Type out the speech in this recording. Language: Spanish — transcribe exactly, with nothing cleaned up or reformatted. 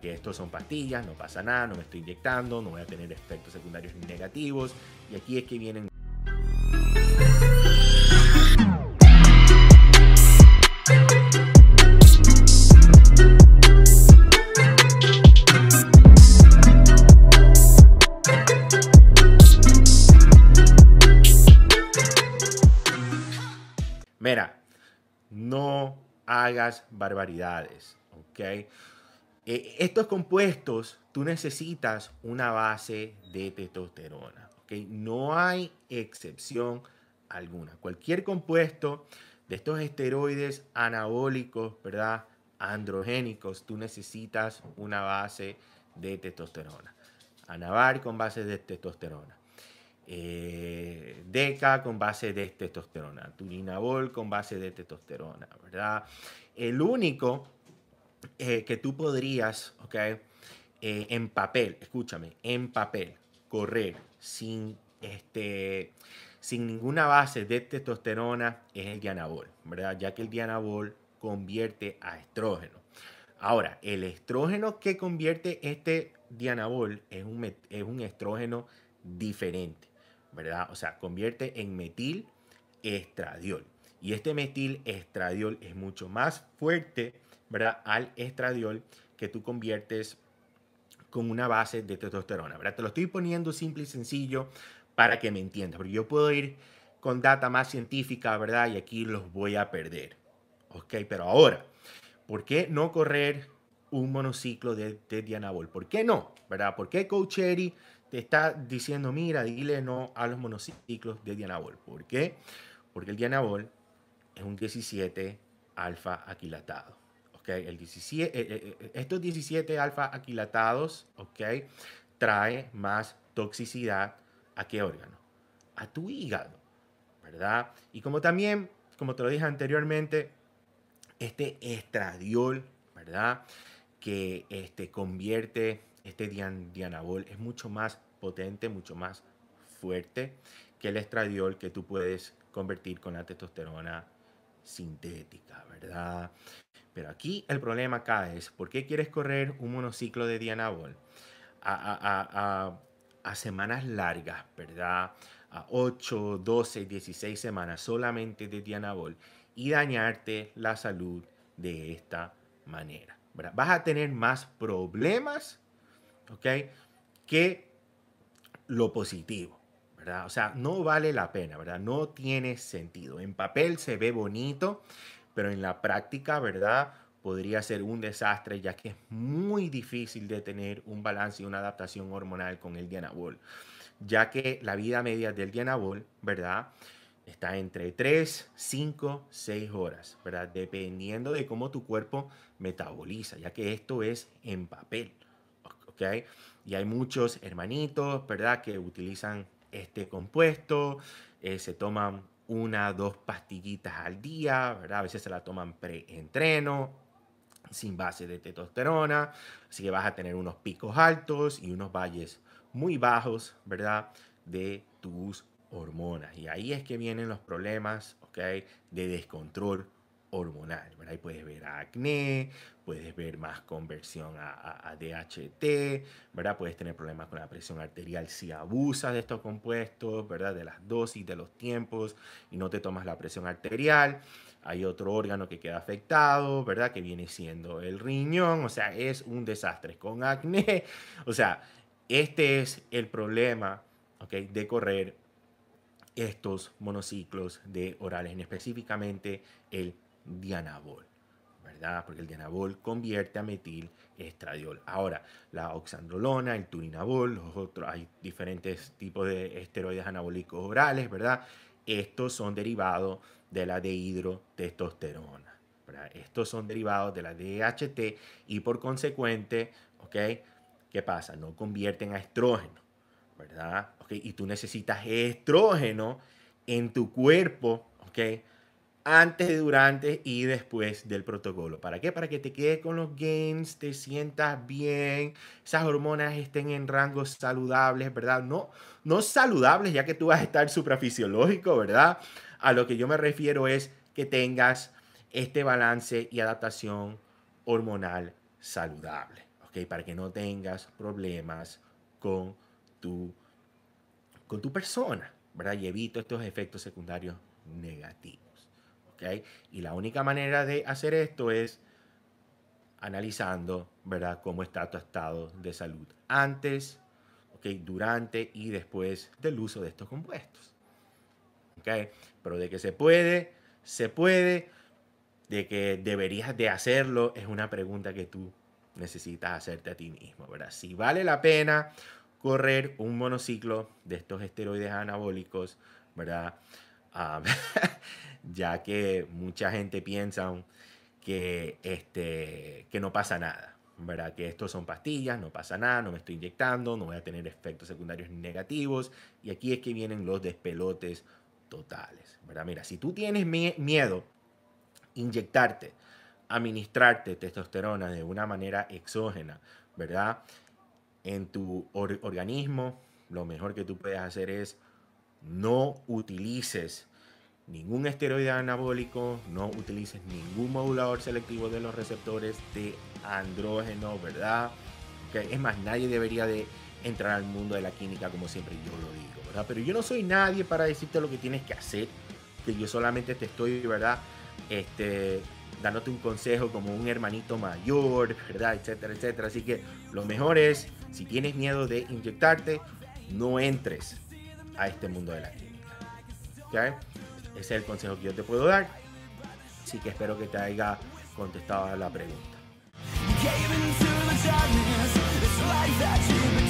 Que estos son pastillas, no pasa nada, no me estoy inyectando, no voy a tener efectos secundarios ni negativos. Y aquí es que vienen... Mira, no hagas barbaridades, ¿ok? Eh, estos compuestos, tú necesitas una base de testosterona, ¿ok? No hay excepción alguna. Cualquier compuesto de estos esteroides anabólicos, ¿verdad? Androgénicos, tú necesitas una base de testosterona. Anavar con base de testosterona. Eh, Deca con base de testosterona, Turinabol con base de testosterona, ¿verdad? El único eh, que tú podrías, ¿ok? Eh, en papel, escúchame, en papel, correr sin, este, sin ninguna base de testosterona es el Dianabol, ¿verdad? Ya que el Dianabol convierte a estrógeno. Ahora, el estrógeno que convierte este Dianabol es un, es un estrógeno diferente, ¿verdad? O sea, convierte en metilestradiol. Y este metilestradiol es mucho más fuerte, ¿verdad? Al estradiol que tú conviertes con una base de testosterona, ¿verdad? Te lo estoy poniendo simple y sencillo para que me entiendas, porque yo puedo ir con data más científica, ¿verdad? Y aquí los voy a perder, ¿ok? Pero ahora, ¿por qué no correr un monociclo de, de Dianabol? ¿Por qué no? ¿Verdad? ¿Por qué Coach Eri te está diciendo, mira, dile no a los monociclos de Dianabol? ¿Por qué? Porque el Dianabol es un diecisiete alfa aquilatado. ¿Okay? El diecisiete, eh, eh, estos diecisiete alfa aquilatados, ¿okay? Trae más toxicidad ¿a qué órgano? A tu hígado, ¿verdad? Y como también, como te lo dije anteriormente, este estradiol, ¿verdad? Que este, convierte este dian, Dianabol es mucho más potente, mucho más fuerte que el estradiol que tú puedes convertir con la testosterona sintética, ¿verdad? Pero aquí el problema acá es, ¿por qué quieres correr un monociclo de Dianabol a, a, a, a, a semanas largas, ¿verdad? A ocho, doce, dieciséis semanas solamente de Dianabol y dañarte la salud de esta manera, ¿verdad? Vas a tener más problemas, ¿ok? Que lo positivo, ¿verdad? O sea, no vale la pena, ¿verdad? No tiene sentido. En papel se ve bonito, pero en la práctica, ¿verdad? Podría ser un desastre, ya que es muy difícil de tener un balance y una adaptación hormonal con el Dianabol, ya que la vida media del Dianabol, ¿verdad? Está entre tres, cinco, seis horas, ¿verdad? Dependiendo de cómo tu cuerpo metaboliza, ya que esto es en papel, ¿ok? Y hay muchos hermanitos, ¿verdad? Que utilizan este compuesto, eh, se toman una, dos pastillitas al día, ¿verdad? A veces se la toman pre-entreno, sin base de testosterona, así que vas a tener unos picos altos y unos valles muy bajos, ¿verdad? De tus hormonas. Y ahí es que vienen los problemas, ¿ok? De descontrol hormonal, ¿verdad? Ahí puedes ver acné, puedes ver más conversión a, a, a D H T, ¿verdad? Puedes tener problemas con la presión arterial si abusas de estos compuestos, ¿verdad? De las dosis, de los tiempos y no te tomas la presión arterial. Hay otro órgano que queda afectado, ¿verdad? Que viene siendo el riñón, o sea, es un desastre con acné. O sea, este es el problema, ¿ok? De correr estos monociclos de orales, específicamente el Dianabol, ¿verdad? Porque el Dianabol convierte a metilestradiol. Ahora, la oxandrolona, el turinabol, los otros, hay diferentes tipos de esteroides anabólicos orales, ¿verdad? Estos son derivados de la dehidrotestosterona, ¿verdad? Estos son derivados de la D H T y por consecuente, ¿ok? ¿Qué pasa? No convierten a estrógeno, ¿verdad? ¿Ok? Y tú necesitas estrógeno en tu cuerpo, ¿ok? Antes, durante y después del protocolo. ¿Para qué? Para que te quedes con los gains, te sientas bien, esas hormonas estén en rangos saludables, ¿verdad? No, no saludables, ya que tú vas a estar suprafisiológico, ¿verdad? A lo que yo me refiero es que tengas este balance y adaptación hormonal saludable, ¿ok? Para que no tengas problemas con tu, con tu persona, ¿verdad? Y evito estos efectos secundarios negativos, ¿ok? Y la única manera de hacer esto es analizando, ¿verdad?, cómo está tu estado de salud antes, ¿ok?, durante y después del uso de estos compuestos, ¿ok? Pero de que se puede, se puede. De que deberías de hacerlo es una pregunta que tú necesitas hacerte a ti mismo, ¿verdad? Si vale la pena correr un monociclo de estos esteroides anabólicos, ¿verdad? Um, ya que mucha gente piensa que, este, que no pasa nada, ¿verdad? Que estos son pastillas, no pasa nada, no me estoy inyectando, no voy a tener efectos secundarios negativos. Y aquí es que vienen los despelotes totales, ¿verdad? Mira, si tú tienes miedo inyectarte, administrarte testosterona de una manera exógena, ¿verdad?, en tu or organismo, lo mejor que tú puedes hacer es no utilices ningún esteroide anabólico, no utilices ningún modulador selectivo de los receptores de andrógeno, ¿verdad? Que es más, nadie debería de entrar al mundo de la química, como siempre yo lo digo, ¿verdad? Pero yo no soy nadie para decirte lo que tienes que hacer, que yo solamente te estoy, ¿verdad?, Este, dándote un consejo como un hermanito mayor, ¿verdad?, etcétera, etcétera. Así que lo mejor es, si tienes miedo de inyectarte, no entres a este mundo de la química, ¿okay? Ese es el consejo que yo te puedo dar. Así que espero que te haya contestado a la pregunta.